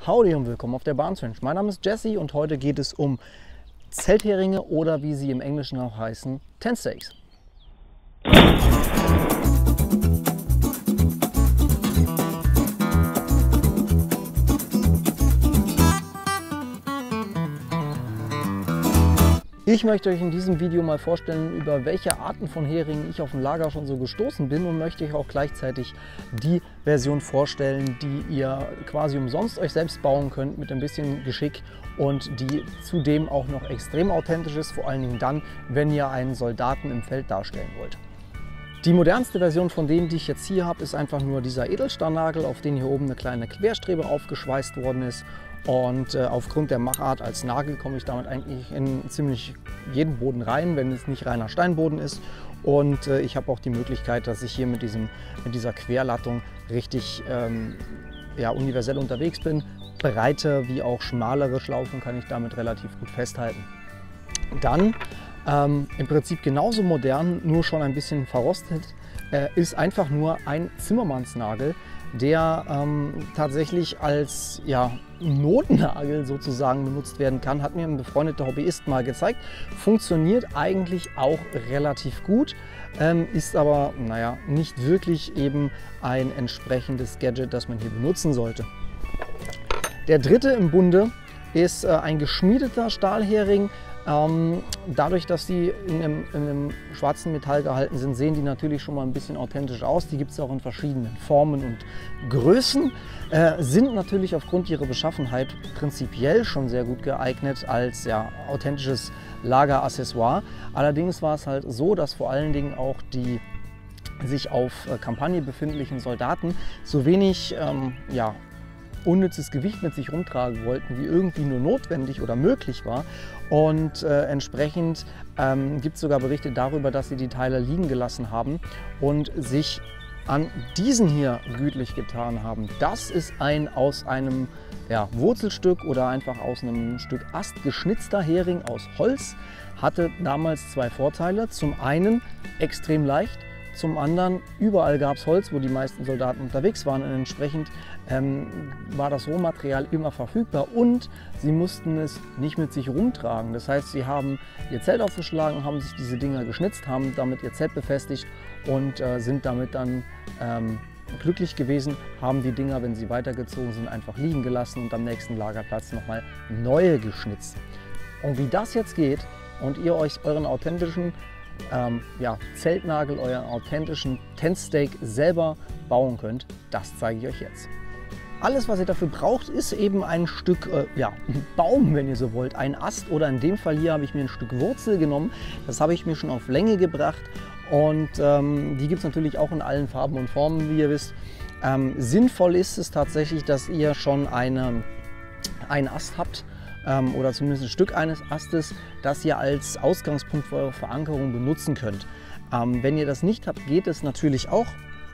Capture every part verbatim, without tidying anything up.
Howdy und willkommen auf der Barnes-Ranch. Mein Name ist Jesse und heute geht es um Zeltheringe oder wie sie im Englischen auch heißen, Tent Steaks. Ich möchte euch in diesem Video mal vorstellen, über welche Arten von Heringen ich auf dem Lager schon so gestoßen bin und möchte euch auch gleichzeitig die Version vorstellen, die ihr quasi umsonst euch selbst bauen könnt mit ein bisschen Geschick und die zudem auch noch extrem authentisch ist, vor allen Dingen dann, wenn ihr einen Soldaten im Feld darstellen wollt. Die modernste Version von denen, die ich jetzt hier habe, ist einfach nur dieser Edelstahnnagel, auf den hier oben eine kleine Querstrebe aufgeschweißt worden ist. Und äh, aufgrund der Machart als Nagel komme ich damit eigentlich in ziemlich jeden Boden rein, wenn es nicht reiner Steinboden ist. Und äh, ich habe auch die Möglichkeit, dass ich hier mit, diesem, mit dieser Querlattung richtig ähm, ja, universell unterwegs bin. Breite wie auch schmalere Schlaufen kann ich damit relativ gut festhalten. Dann ähm, im Prinzip genauso modern, nur schon ein bisschen verrostet, äh, ist einfach nur ein Zimmermannsnagel, der ähm, tatsächlich als ja, Notnagel sozusagen benutzt werden kann. Hat mir ein befreundeter Hobbyist mal gezeigt. Funktioniert eigentlich auch relativ gut, ähm, ist aber naja, nicht wirklich eben ein entsprechendes Gadget, das man hier benutzen sollte. Der dritte im Bunde ist äh, ein geschmiedeter Stahlhering. Ähm, dadurch, dass die in einem, in einem schwarzen Metall gehalten sind, sehen die natürlich schon mal ein bisschen authentisch aus. Die gibt es auch in verschiedenen Formen und Größen, äh, sind natürlich aufgrund ihrer Beschaffenheit prinzipiell schon sehr gut geeignet als ja, authentisches Lageraccessoire. Allerdings war es halt so, dass vor allen Dingen auch die sich auf äh, Kampagne befindlichen Soldaten so wenig ähm, ja, unnützes Gewicht mit sich rumtragen wollten, wie irgendwie nur notwendig oder möglich war. Und äh, entsprechend ähm, gibt es sogar Berichte darüber, dass sie die Teile liegen gelassen haben und sich an diesen hier gütlich getan haben. Das ist ein aus einem ja, Wurzelstück oder einfach aus einem Stück Ast geschnitzter Hering aus Holz. Hatte damals zwei Vorteile. Zum einen extrem leicht. Zum anderen, überall gab es Holz, wo die meisten Soldaten unterwegs waren und entsprechend ähm, war das Rohmaterial immer verfügbar und sie mussten es nicht mit sich rumtragen. Das heißt, sie haben ihr Zelt aufgeschlagen, haben sich diese Dinger geschnitzt, haben damit ihr Zelt befestigt und äh, sind damit dann ähm, glücklich gewesen, haben die Dinger, wenn sie weitergezogen sind, einfach liegen gelassen und am nächsten Lagerplatz nochmal neue geschnitzt. Und wie das jetzt geht und ihr euch euren authentischen Ähm, ja, Zeltnagel, euren authentischen Tent Stake selber bauen könnt, das zeige ich euch jetzt. Alles, was ihr dafür braucht, ist eben ein Stück äh, ja, Baum, wenn ihr so wollt, ein Ast oder in dem Fall hier habe ich mir ein Stück Wurzel genommen. Das habe ich mir schon auf Länge gebracht und ähm, die gibt es natürlich auch in allen Farben und Formen, wie ihr wisst. Ähm, sinnvoll ist es tatsächlich, dass ihr schon eine, einen Ast habt, oder zumindest ein Stück eines Astes, das ihr als Ausgangspunkt für eure Verankerung benutzen könnt. Ähm, wenn ihr das nicht habt, geht es natürlich auch.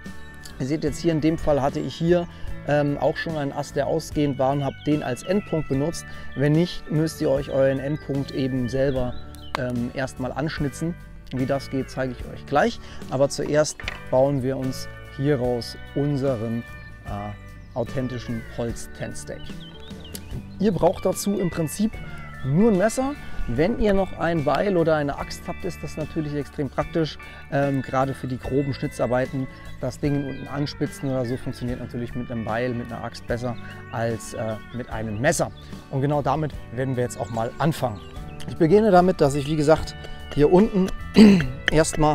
Ihr seht jetzt hier, in dem Fall hatte ich hier ähm, auch schon einen Ast, der ausgehend war und habe den als Endpunkt benutzt. Wenn nicht, müsst ihr euch euren Endpunkt eben selber ähm, erstmal anschnitzen. Wie das geht, zeige ich euch gleich. Aber zuerst bauen wir uns hieraus unseren äh, authentischen Holz-Tent Stake. Ihr braucht dazu im Prinzip nur ein Messer. Wenn ihr noch ein Beil oder eine Axt habt, ist das natürlich extrem praktisch. Ähm, gerade für die groben Schnitzarbeiten, das Ding unten anspitzen oder so funktioniert natürlich mit einem Beil, mit einer Axt besser als äh, mit einem Messer. Und genau damit werden wir jetzt auch mal anfangen. Ich beginne damit, dass ich, wie gesagt, hier unten erstmal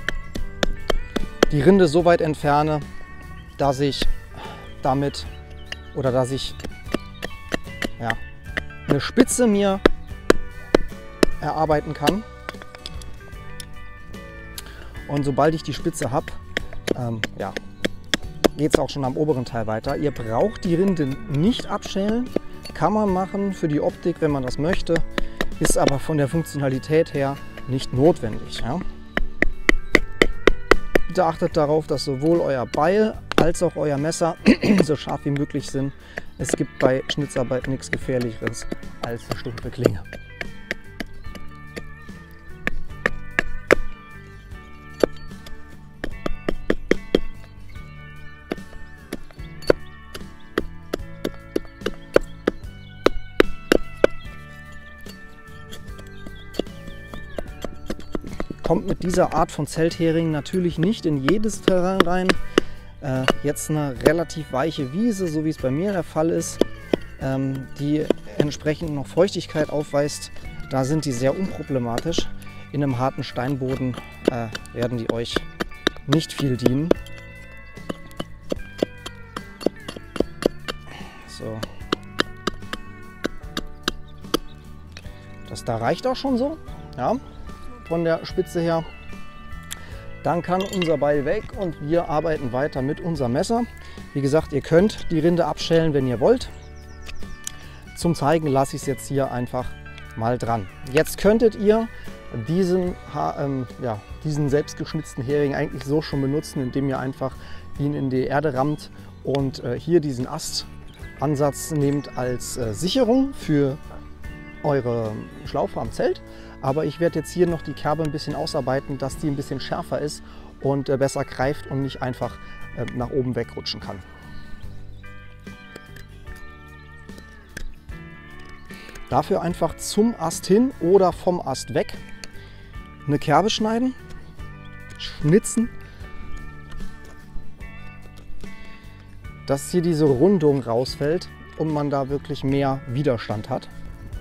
die Rinde so weit entferne, dass ich damit oder dass ich ja, eine Spitze mir erarbeiten kann. Und sobald ich die Spitze habe, ähm, ja, geht es auch schon am oberen Teil weiter. Ihr braucht die Rinde nicht abschälen, kann man machen für die Optik, wenn man das möchte, ist aber von der Funktionalität her nicht notwendig. Ja. Bitte achtet darauf, dass sowohl euer Beil als auch euer Messer so scharf wie möglich sind. Es gibt bei Schnitzarbeit nichts Gefährlicheres als eine stumpfe Klinge. kommt mit dieser Art von Zelthering natürlich nicht in jedes Terrain rein. Äh, jetzt eine relativ weiche Wiese, so wie es bei mir der Fall ist, ähm, die entsprechend noch Feuchtigkeit aufweist, da sind die sehr unproblematisch. In einem harten Steinboden äh, werden die euch nicht viel dienen. So. Das da reicht auch schon so, ja, von der Spitze her. Dann kann unser Beil weg und wir arbeiten weiter mit unserem Messer. Wie gesagt, ihr könnt die Rinde abschälen, wenn ihr wollt. Zum Zeigen lasse ich es jetzt hier einfach mal dran. Jetzt könntet ihr diesen, ähm, ja, diesen selbstgeschnitzten Hering eigentlich so schon benutzen, indem ihr einfach ihn in die Erde rammt und äh, hier diesen Astansatz nehmt als äh, Sicherung für eure Schlaufe am Zelt. Aber ich werde jetzt hier noch die Kerbe ein bisschen ausarbeiten, dass die ein bisschen schärfer ist und äh, besser greift und nicht einfach äh, nach oben wegrutschen kann. Dafür einfach zum Ast hin oder vom Ast weg eine Kerbe schneiden, schnitzen, dass hier diese Rundung rausfällt und man da wirklich mehr Widerstand hat.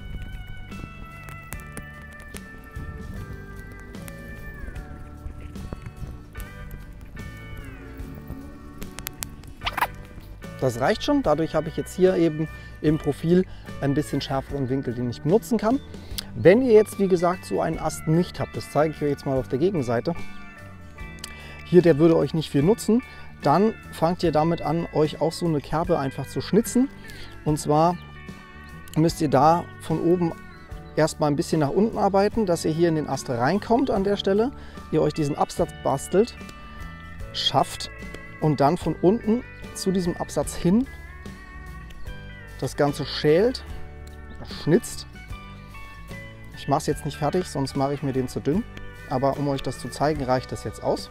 Das reicht schon, dadurch habe ich jetzt hier eben im Profil ein bisschen schärferen Winkel, den ich benutzen kann. Wenn ihr jetzt, wie gesagt, so einen Ast nicht habt, das zeige ich euch jetzt mal auf der Gegenseite, hier, der würde euch nicht viel nutzen, dann fangt ihr damit an, euch auch so eine Kerbe einfach zu schnitzen. Und zwar müsst ihr da von oben erstmal ein bisschen nach unten arbeiten, dass ihr hier in den Ast reinkommt an der Stelle, ihr euch diesen Absatz bastelt, schafft und dann von unten zu diesem Absatz hin das Ganze schält, schnitzt. Ich mache es jetzt nicht fertig, sonst mache ich mir den zu dünn. Aber um euch das zu zeigen, reicht das jetzt aus.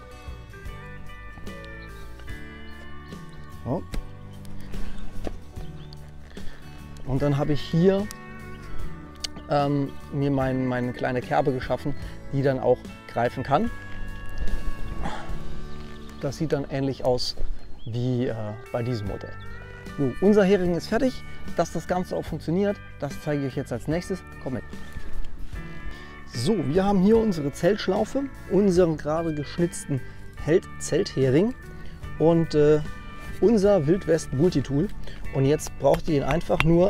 So. Und dann habe ich hier ähm, mir mein, meine kleine Kerbe geschaffen, die dann auch greifen kann. Das sieht dann ähnlich aus wie äh, bei diesem Modell. So, unser Hering ist fertig. Dass das Ganze auch funktioniert, das zeige ich euch jetzt als nächstes. Komm mit. So, wir haben hier unsere Zeltschlaufe, unseren gerade geschnitzten Zelthering und äh, unser Wildwest Multitool. Und jetzt braucht ihr ihn einfach nur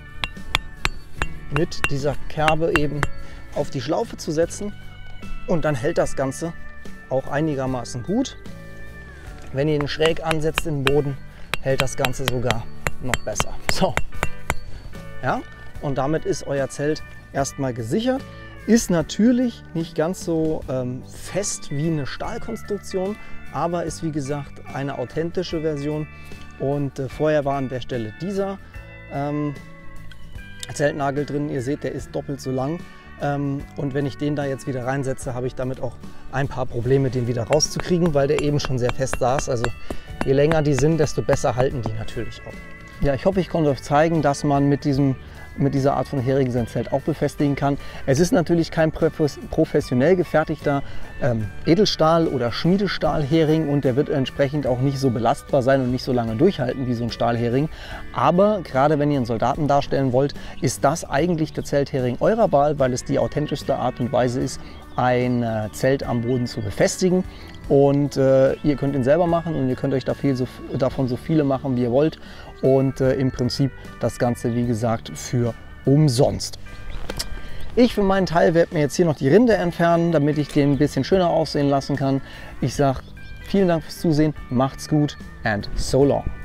mit dieser Kerbe eben auf die Schlaufe zu setzen und dann hält das Ganze auch einigermaßen gut. Wenn ihr ihn schräg ansetzt im Boden, hält das Ganze sogar noch besser. So, ja, und damit ist euer Zelt erstmal gesichert. Ist natürlich nicht ganz so ähm, fest wie eine Stahlkonstruktion, aber ist wie gesagt eine authentische Version. Und äh, vorher war an der Stelle dieser ähm, Zeltnagel drin. Ihr seht, der ist doppelt so lang. Ähm, und wenn ich den da jetzt wieder reinsetze, habe ich damit auch ein paar Probleme, den wieder rauszukriegen, weil der eben schon sehr fest saß. Also je länger die sind, desto besser halten die natürlich auch. Ja, ich hoffe, ich konnte euch zeigen, dass man mit, diesem, mit dieser Art von Hering sein Zelt auch befestigen kann. Es ist natürlich kein professionell gefertigter ähm, Edelstahl- oder Schmiedestahlhering und der wird entsprechend auch nicht so belastbar sein und nicht so lange durchhalten wie so ein Stahlhering. Aber gerade wenn ihr einen Soldaten darstellen wollt, ist das eigentlich der Zelthering eurer Wahl, weil es die authentischste Art und Weise ist, ein äh, Zelt am Boden zu befestigen. Und äh, ihr könnt ihn selber machen und ihr könnt euch da viel, so, davon so viele machen, wie ihr wollt. Und äh, im Prinzip das Ganze, wie gesagt, für umsonst. Ich für meinen Teil werde mir jetzt hier noch die Rinde entfernen, damit ich den ein bisschen schöner aussehen lassen kann. Ich sage vielen Dank fürs Zusehen, macht's gut and so long.